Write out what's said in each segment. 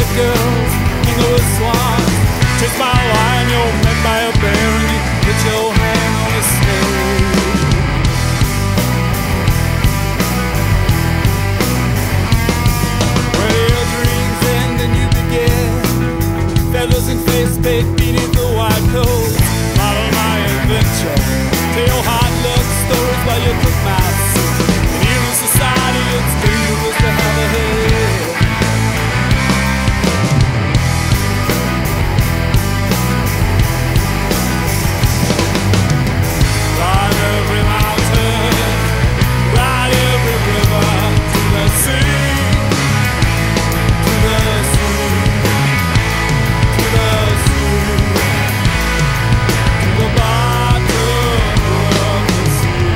girls, mingle with swans. Chased by a lion, you're met by a bear, and you put your hand on a snake. Where your dreams end and you begin, feathers and facepaint beneath the white coat. Follow my adventure, tell your hard luck stories while you cook my soup. And here in society, it's dangerous to have a head. Ride every mountain, ride every river, to the sea, to the sea, to the sea, to the bottom of the sea.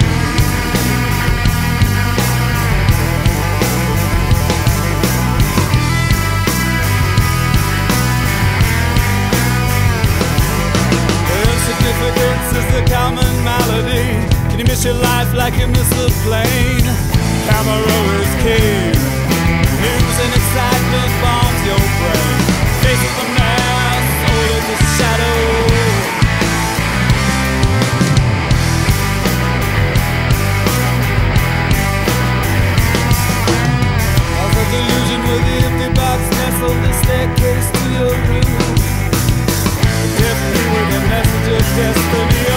Insignificance is the common malady. Can you miss your life like you miss the plane? Camera is king. News and excitement bombs your brain. Face of the mask, soul of the shadow. As a delusion with the empty box nestled the staircase to your room. Gift me with a message of destiny.